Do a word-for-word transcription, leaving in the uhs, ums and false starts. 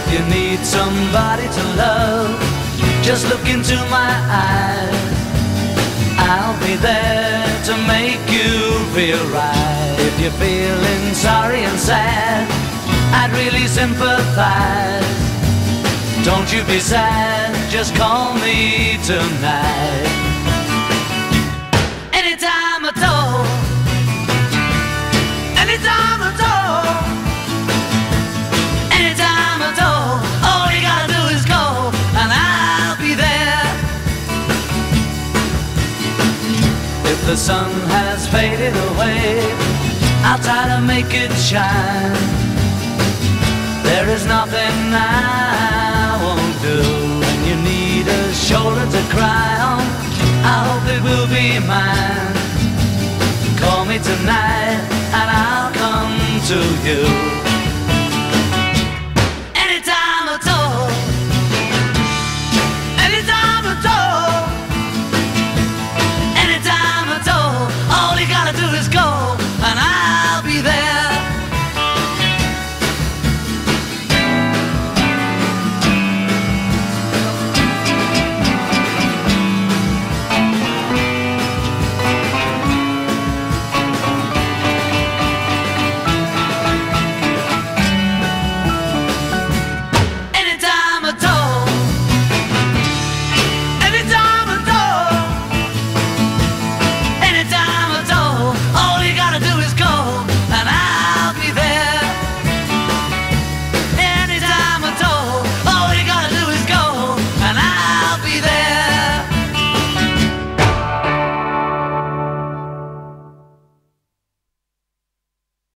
If you need somebody to love, just look into my eyes. I'll be there to make you feel right. If you're feeling sorry and sad, I'd really sympathize. Don't you be sad, just call me tonight. Anytime at all, anytime at all, anytime at all. All you gotta do is call, and I'll be there. If the sun has faded away, I'll try to make it shine. There is nothing I won't do. When you need a shoulder to cry on, I hope it will be mine. Call me tonight and I'll come to you.